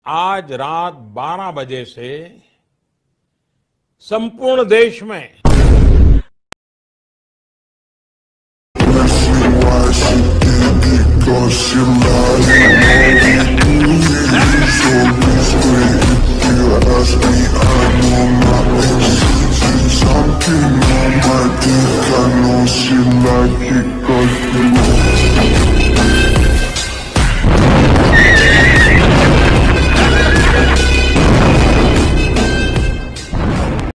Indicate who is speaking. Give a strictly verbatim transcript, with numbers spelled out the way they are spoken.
Speaker 1: आज रात बारह बजे से संपूर्ण देश में
Speaker 2: Something on my dick, I know she like it.